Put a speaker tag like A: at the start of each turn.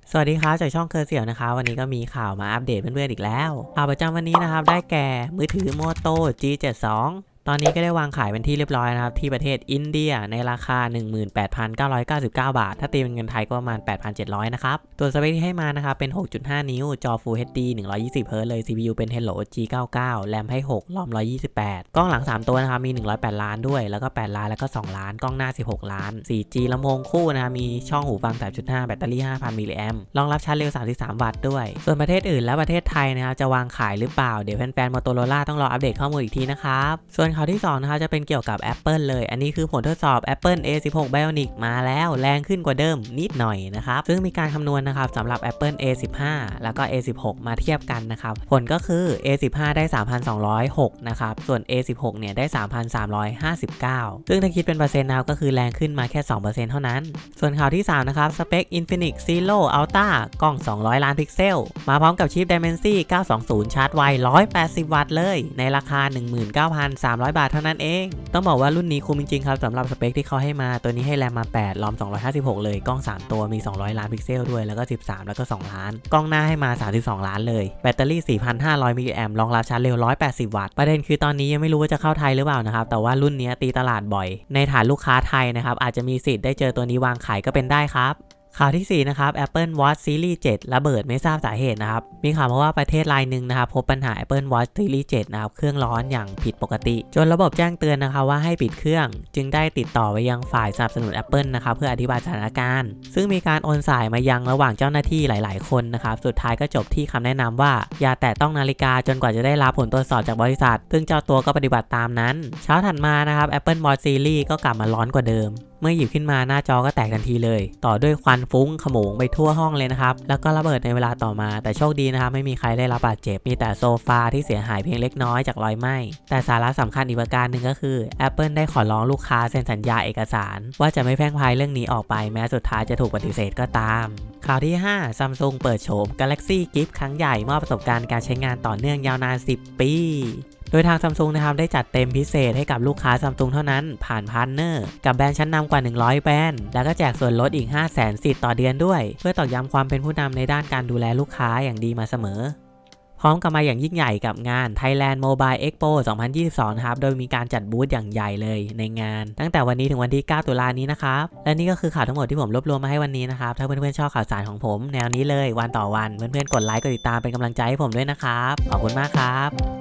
A: สวัสดีครับจากช่องเคอร์เซียวนะคะวันนี้ก็มีข่าวมาอัปเดตเพื่อนๆอีกแล้วข่าวประจำวันนี้นะครับได้แก่มือถือ Moto G72 ตอนนี้ก็ได้วางขายเป็นที่เรียบร้อยนะครับที่ประเทศอินเดียในราคา 18,999 บาทถ้าตีเป็นเงินไทยก็ประมาณ 8,700 นะครับตัวสเปคที่ให้มานะครับเป็น 6.5 นิ้วจอ Full HD 120 Hz เลย CPU เป็น Hello G99 แรมให้ 6 ROM 128 กล้องหลัง 3 ตัวนะครับมี108 ล้านด้วยแล้วก็8ล้านแล้วก็2ล้านกล้องหน้า16ล้าน 4G ลำโพงคู่นะครับมีช่องหูฟัง 3.5 แบตเตอรี่ 5,000 มิลลิแอมป์รองรับชาร์จเร็ว 33 วัตต์ด้วยส่วนประเทศอื่นและประเทศไทยนะครับจะวางขายหรือเปล่าเดี๋ยวแฟนๆ Motorola ต้องรออัปเดตข้อมูลอีกทีนะครับส่วนข่าวที่2นะครับจะเป็นเกี่ยวกับ Apple เลยอันนี้คือผลทดสอบ Apple A16 Bionic มาแล้วแรงขึ้นกว่าเดิมนิดหน่อยนะครับซึ่งมีการคำนวณนะครับสำหรับ Apple A15 แล้วก็ A16 มาเทียบกันนะครับผลก็คือ A15 ได้ 3,206 นะครับส่วน A16 เนี่ยได้ 3,359 ซึ่งถ้าคิดเป็นเปอร์เซ็นต์นะครับก็คือแรงขึ้นมาแค่ 2% เท่านั้นส่วนข่าวที่3นะครับสเปค Infinix Zero Ultra กล้อง200 ล้านพิกเซลมาพร้อมกับชิป Dimensity 920 ชาร์จไว180 วัตต์เลยในราคา 19,300 บาทเท่านั้นเองต้องบอกว่ารุ่นนี้คุ้มจริงๆครับสำหรับสเปคที่เขาให้มาตัวนี้ให้แรมมา8 ROM 256เลยกล้อง3ตัวมี200 ล้านพิกเซลด้วยแล้วก็13แล้วก็2ล้านกล้องหน้าให้มา32ล้านเลยแบตเตอรี่ 4,500 มิลลิแอมป์รองรับชาร์จเร็ว180 วัตต์ประเด็นคือตอนนี้ยังไม่รู้ว่าจะเข้าไทยหรือเปล่านะครับแต่ว่ารุ่นนี้ตีตลาดบ่อยในฐานลูกค้าไทยนะครับอาจจะมีสิทธิ์ได้เจอตัวนี้วางขายก็เป็นได้ครับข่าวที่4นะครับ Apple Watch Series 7 ระเบิดไม่ทราบสาเหตุนะครับมีข่าวมาว่าประเทศรายหนึ่งนะครับพบปัญหา Apple Watch Series 7 นะครับเครื่องร้อนอย่างผิดปกติจนระบบแจ้งเตือนนะคะว่าให้ปิดเครื่องจึงได้ติดต่อไปยังฝ่ายสนับสนุน Apple นะครับเพื่ออธิบายสถานการณ์ซึ่งมีการโอนสายมายังระหว่างเจ้าหน้าที่หลายๆคนนะครับสุดท้ายก็จบที่คำแนะนำว่าอย่าแตะต้องนาฬิกาจนกว่าจะได้รับผลตรวจสอบจากบริษัทซึ่งเจ้าตัวก็ปฏิบัติตามนั้นเช้าถัดมานะครับ Apple Watch Series ก็กลับมาร้อนกว่าเดิมเมื่อหยิบขึ้นมาหน้าจอก็แตกทันทีเลยต่อด้วยควันฟุ้งขโมงไปทั่วห้องเลยนะครับแล้วก็ระเบิดในเวลาต่อมาแต่โชคดีนะครับไม่มีใครได้รับบาดเจ็บมีแต่โซฟาที่เสียหายเพียงเล็กน้อยจากรอยไหม้แต่สาระสำคัญอีกประการหนึ่งก็คือ Apple ได้ขอร้องลูกค้าเซ็นสัญญาเอกสารว่าจะไม่แพร่งพรายเรื่องนี้ออกไปแม้สุดท้ายจะถูกปฏิเสธก็ตามข่าวที่5 Samsung เปิดโฉม Galaxy Gift ครั้งใหญ่มอบประสบการณ์การใช้งานต่อเนื่องยาวนาน10 ปีโดยทาง Samsung นะครับได้จัดเต็มพิเศษให้กับลูกค้า Samsung เท่านั้นผ่านพาร์ทเนอร์กับแบรนด์ชั้นนำกว่า100แบรนด์แล้วก็แจกส่วนลดอีก 500,000 สิทธิ์ต่อเดือนด้วยเพื่อตอกย้ำความเป็นผู้นำในด้านการดูแลลูกค้าอย่างดีมาเสมอพร้อมกับมาอย่างยิ่งใหญ่กับงาน Thailand Mobile Expo 2022 นะครับโดยมีการจัดบูธอย่างใหญ่เลยในงานตั้งแต่วันนี้ถึงวันที่ 9 ตุลานี้นะครับและนี่ก็คือข่าวทั้งหมดที่ผมรวบรวมมาให้วันนี้นะครับถ้าเพื่อนๆชอบข่าวสารของผมแนวนี้เลยวันต่อวันเพื่อนๆกดไลค์กดติดตามเป็นกำลังใจให้ผมด้วยนะครับขอบคุณมากครับ